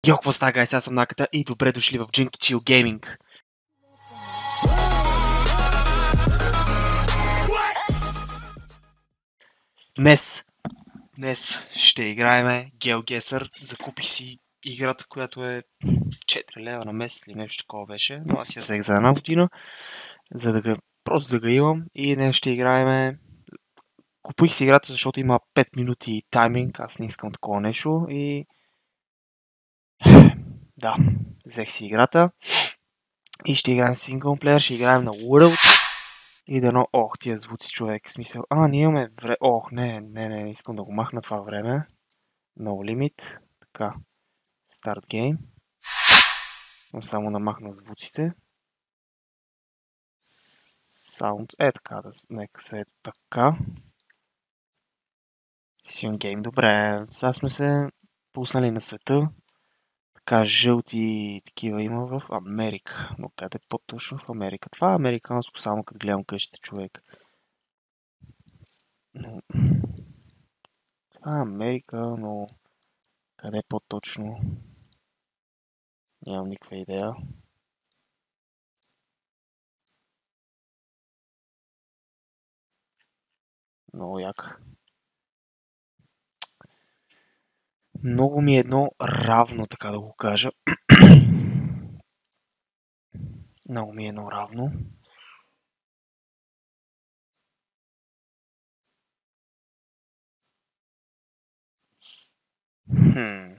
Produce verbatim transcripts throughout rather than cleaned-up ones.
Йо, какво става, гайс? Аз съм Наката и добре дошли в Jinky Chill Gaming. Днес, днес ще играем GeoGuessr. Закупих си играта, която е четири лева на месец или нещо такова беше, но аз я взех за една година, за да ga, просто да го имам. И днес ще играем. Купих си играта, защото има пет минути тайминг, аз не искам такова нещо и... Да, взех си играта и ще играем синглплеер, ще играем на World. И дано, ох, тия звуци, човек, смисъл. А, ние имаме време. Ох, не, не, не, искам да го махна това време. No limit. Така. Start game. Но само да махна звуците. Sound. Е, така, да, нека се ето така. Сион гейм, добре. Сега сме се пуснали на света. Така, жълти такива има в Америка. Но къде по-точно в Америка? Това е американско, само като гледам къщите, човек. Но... Това е Америка, но... Къде по-точно? Нямам никаква идея. Много як. Много ми е едно равно, така да го кажа. Много ми е едно равно. Хм.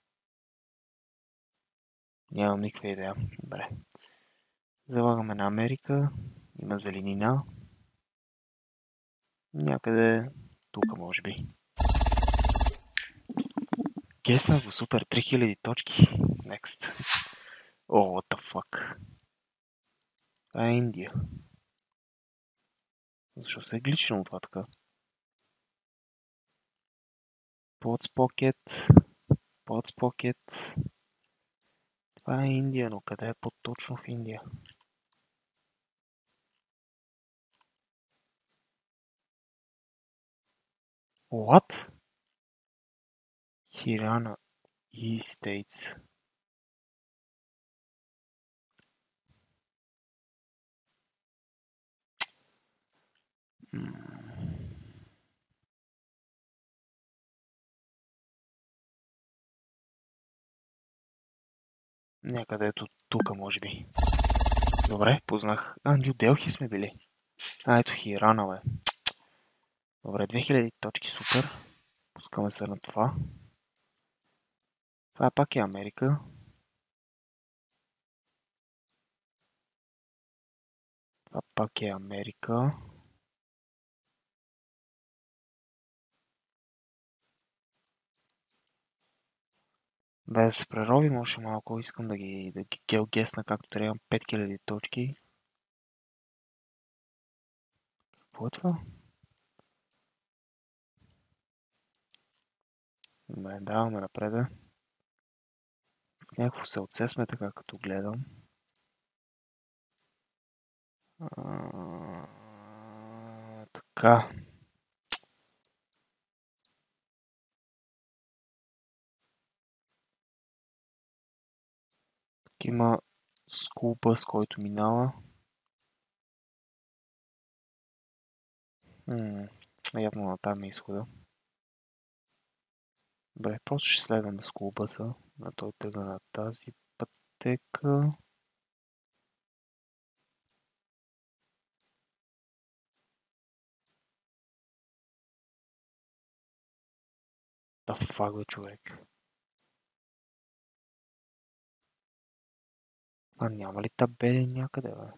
Нямам никаква идея. Добре. Залагаме на Америка. Има зеленина. Някъде тук, може би. Геснах го, супер. три хиляди точки. Next. О, oh, what the fuck. Това е Индия. Защо се е гличнало това така? Pots Pocket. Pots Pocket. Това е Индия, но къде е по-точно в Индия? What? Хирана и States. Някъде ето тук, може би. Добре, познах. А, Нью Делхи сме били. А, ето Хирана, бе. Добре, две хиляди точки, супер. Пускаме се на това. Това пак е Америка. Това пак е Америка. Бе да се преровим още малко. Искам да ги, да ги геогесна както трябва. пет хиляди точки. Какво е това? Добре, даваме напред. Някакво селце сме така, като гледам. А, така. Тук има скулба, с който минава. Хм, явно на там е изхода. Добре, просто ще следваме скулбъса. На той тръгна на тази пътека. Да фак, бе, човек. А няма ли табели някъде, бе?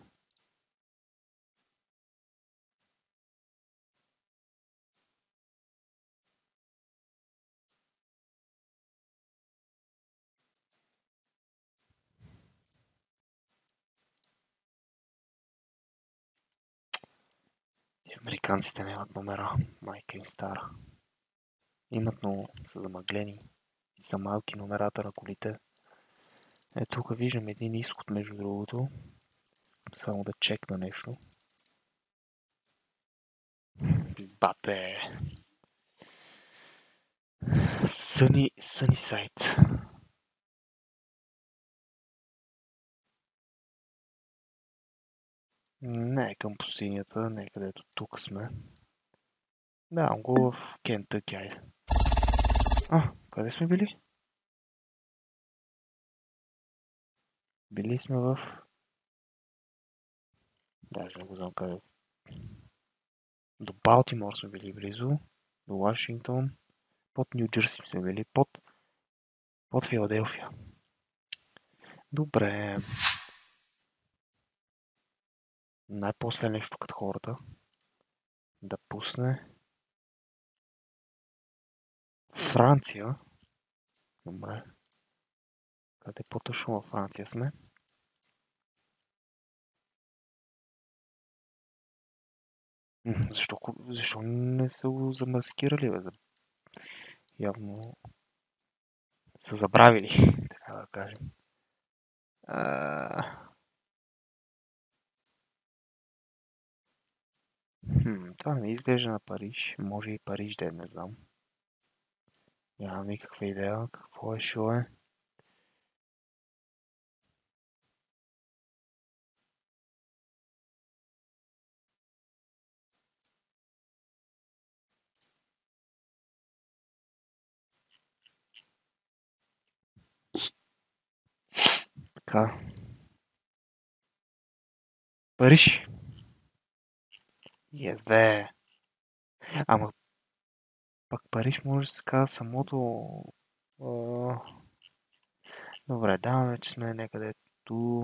Американците нямат номера. Майка им стара. Имат, но са замъглени. И са малки номерата на колите. Е, тук виждам един изход, между другото. Само да чекна нещо. Бате! Съни, съни сайт. Не, към пустинята, не където тук сме. Давам го в Кентъки, айде. А, къде сме били? Били сме в... Даже не го знам къде. До Балтимор сме били близо. До Вашингтон. Под Ню Джерси сме били. Под... Под Филаделфия. Добре. Най-после нещо като хората. Да пусне... Франция. Добре. Къде по-точно във Франция сме? Защо, защо не са го замаскирали, бе? Явно са забравили, така да кажем. А... Хм, това не изглежда на Париж. Може и Париж да е, не знам. Нямам никаква идея какво е, шо е. Така. Париж. Yes, бе. Ама пак Париж може да се казва самото... А... Добре, даваме, че сме някъде ту...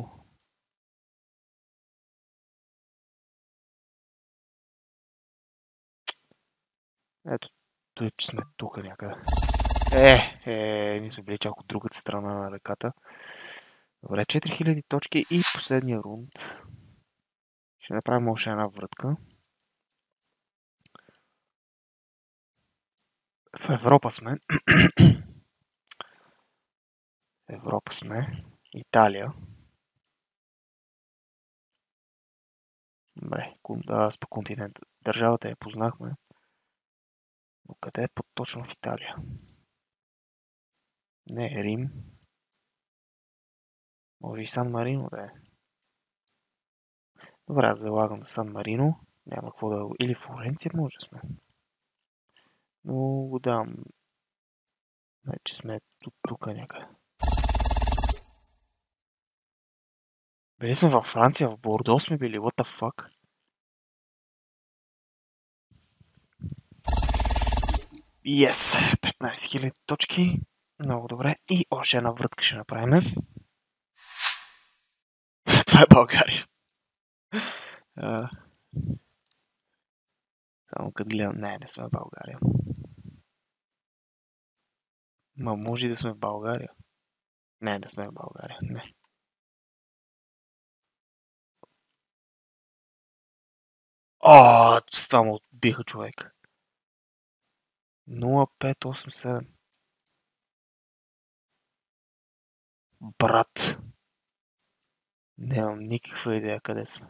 Ето, той, че сме тук някъде. Е, е, ние сме били чак от другата страна на реката. Добре, четири хиляди точки и последния рунд. Ще направим още една вратка. В Европа сме. В Европа сме. Италия. Добре, аз по континент. Държавата я познахме. Но къде е по-точно в Италия? Не, Рим. Може и Сан Марино да е. Добре, аз залагам на Сан Марино. Няма какво да... Или Флоренция може да сме. Но го давам. Вече сме тук някъде. Били сме във Франция, в Бордо сме били. What the fuck? Yes! петнайсет хиляди точки. Много добре. И още една вратка ще направим. Това е България. А... Само като гледам... Не, не сме в България. Ма може и да сме в България. Не, не сме в България. Не. О, с това му отбиха човек. нула пет осем седем. Брат. Нямам никаква идея къде сме.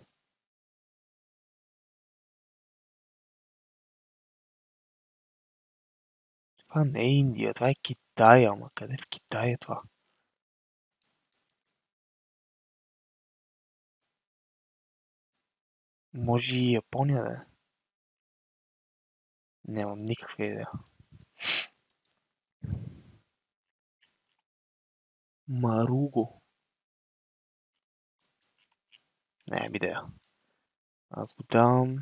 Това не е Индия, това е Китай, ама къде в Китай е това? Може и Япония да е. Нямам никаква идея. Маруго. Нямам идея. Аз го дам...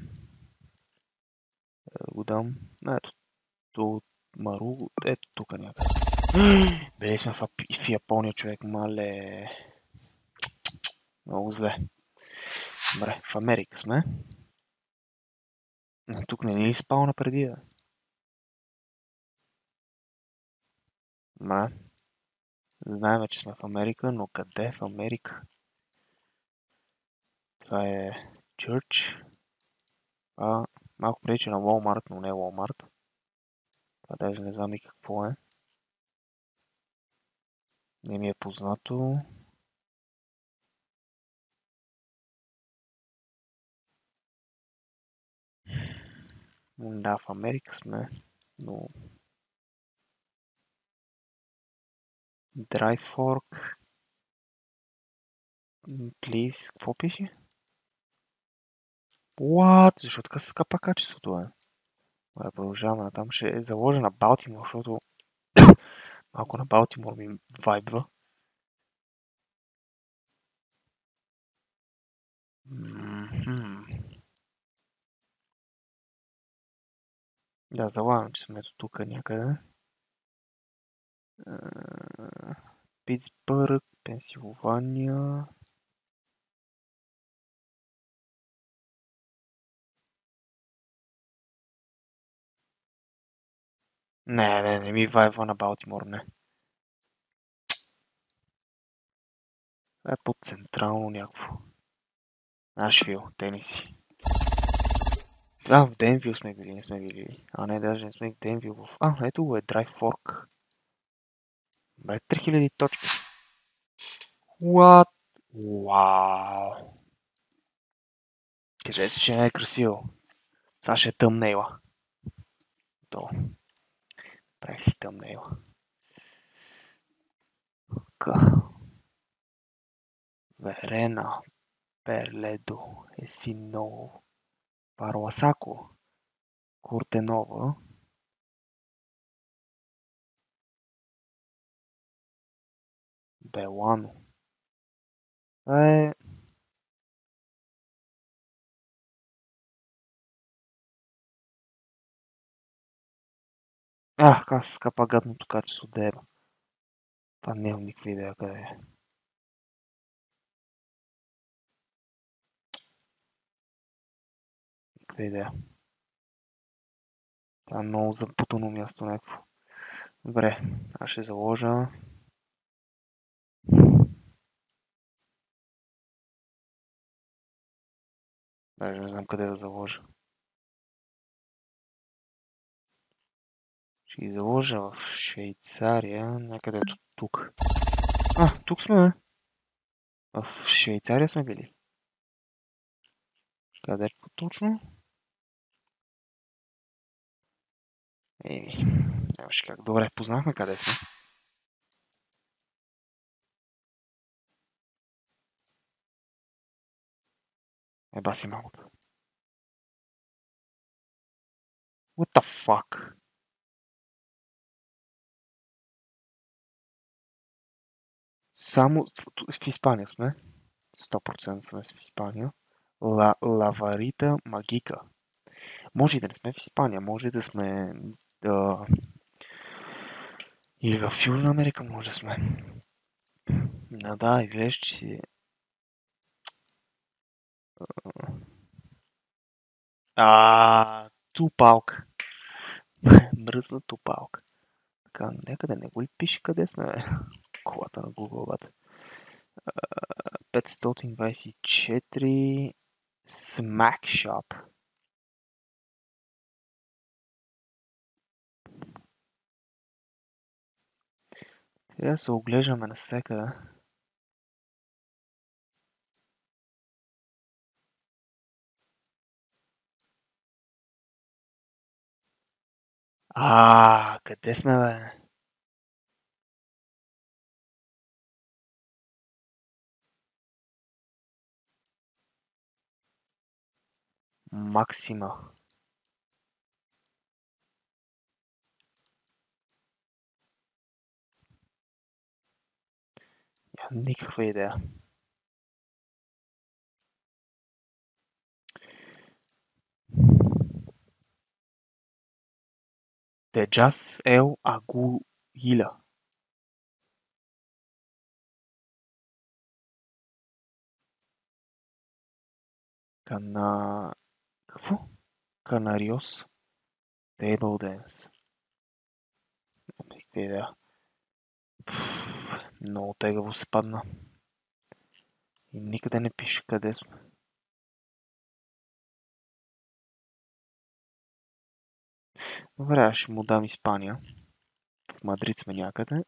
Го дам... Ето, то Маруго... Ето тук някъде. Били сме в, в Япония, човек, мале... Много зле. Добре, в Америка сме. Но тук не ли спал напреди, да? Добре. Знаем, че сме в Америка, но къде в Америка? Това е Church. А, малко прилича на Walmart, но не е Walmart. Това даже не знам и какво е. Не ми е познато. Да, в Америка сме, но... Dry Fork. Please, какво пише? What? Защо така се скапа качеството, бе? Да, продължаваме натам. Ще е заложа на Балтимор, защото малко на Балтимор ми вайбва. Мгм. Да, залагам, че сме ето тук някъде. Питсбърг, Пенсилвания. Не, не, не ми вайва на Балтимор, не. Това е по-централно някакво. Нашвил, Тениси. Да, в Денвил сме били, не сме били. А не, даже не сме в Денвил. В... А, ето го е Драй Форк. Бе, три хиляди точки. What? Вау. Кажете, че не е красиво. Това ще е тъмнейла. То. Правих си тъмнейла. К. Верена. Перледо. Есиново. Парласако. Куртенова. Белано. Е... А, как се скапа гадното качество деба. Това нямам никаква идея къде е. Никаква идея. Това е много запутано място някакво. Добре, аз ще заложа. Даже не знам къде да заложа. Ще ги заложа в Швейцария, някъде ето тук. А, тук сме. В Швейцария сме били. Къде по-точно? Еми, нямаше как. Добре, познахме къде сме. Еба си малко. What the fuck? Само в Испания сме. сто процента сме в Испания. Ла, Лаварита Магика. Може и да не сме в Испания, може да сме... Да... Или в Южна Америка може да сме. Да, да, изглежда, че си... А, тупалка. Мръсна тупалка. Така, някъде не го ли пише къде сме, бе? Колата на Google, бата. петстотин двадесет и четири Smack Shop. Трябва да се оглеждаме навсекъде. А, къде сме, бе? Максима. Нямам никаква идея. Теджас Ел Агуила. Кана... Какво? Канариос. Table Dance. Нямам никаква идея. Много тегаво се падна. И никъде не пише къде сме. Добре, аз ще му дам Испания. В Мадрид сме някъде.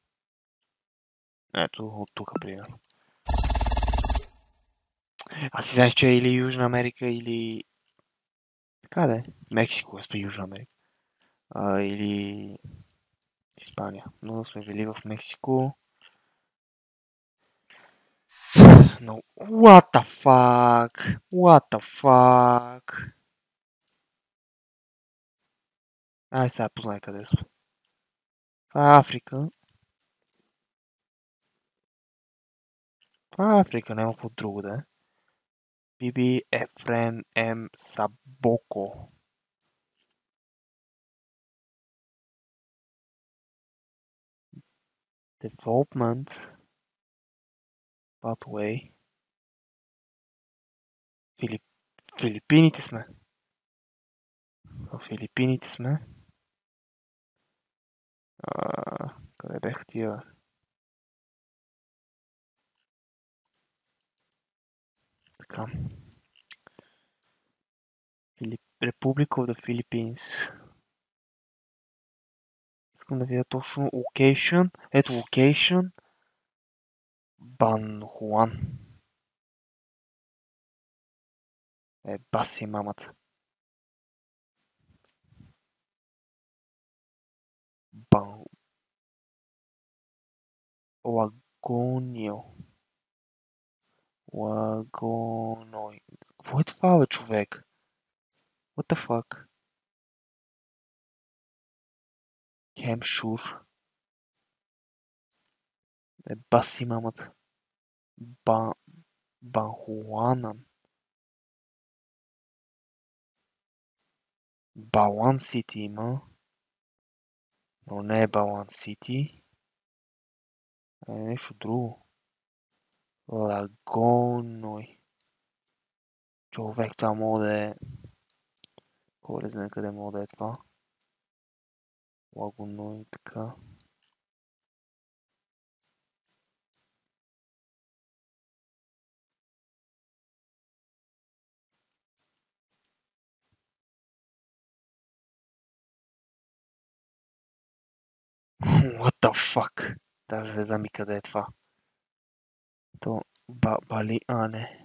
Ето, от тук, примерно. Аз си знаех, че е или Южна Америка, или... Така да е. Мексико е, сме Южна Америка. А, или... Испания. Но сме били в Мексико. No, what the fuck? What the fuck? Ай, сега познай къде сме. Това е Африка. Това е Африка, няма какво друго да е. Биби Ефрен М. Сабоко. Development. Pathway. Филип... Филипините сме. В Филипините сме. А, къде беха тия? Така. Филип... Република of the Philippines. Искам да видя точно location. Ето location. Бан Хуан. Е, баси мамата. Бан... Лагонио. Лагоной. Какво е това, бе, човек? What the fuck? Кемшур. Е, баси мамата. Ба... Банхуанан. Балан Сити има. Но не е Балан Сити. Е нещо друго. Лагоной. Човек, това мога да е... Кой не знае къде мога да е това? Лагоной, така. What the fuck? Даже не знам и къде е това. То... Ба... Бали... А, не.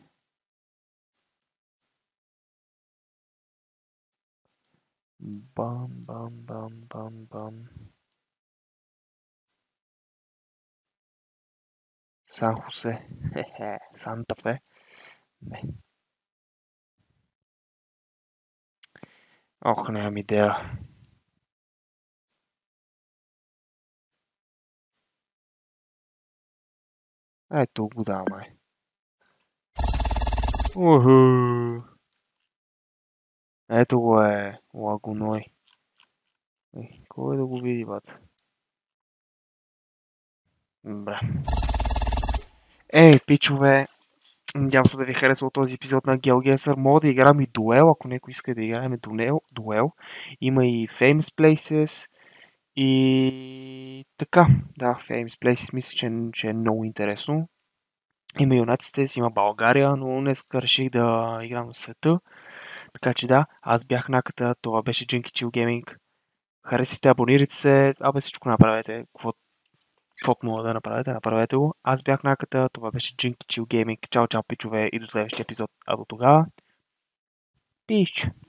Бам, бам, бам, бам, бам. Сан Хосе. Хе-хе. Санта Фе. Не. Ох, нямам идея. Ето го да, май. Уху. Ето го е. Лагоной. Ей, кой да го види, бат? Бра. Ей, пичове. Надявам се да ви харесва този епизод на GeoGuessr. Мога да играм и дуел, ако някой иска да играем дуел. дуел. Има и Famous Places. И така, да, Famous Places мисля, че, че е много интересно. Има United States, има България, но днес реших да играм на света. Така че да, аз бях Наката, това беше Junkie Chill Gaming. Харесайте, абонирайте се, абе всичко направете, каквото мога да направите, направете го. Аз бях Наката, това беше Junkie Chill Gaming. Чао, чао, пичове, и до следващия епизод. А до тогава, пич!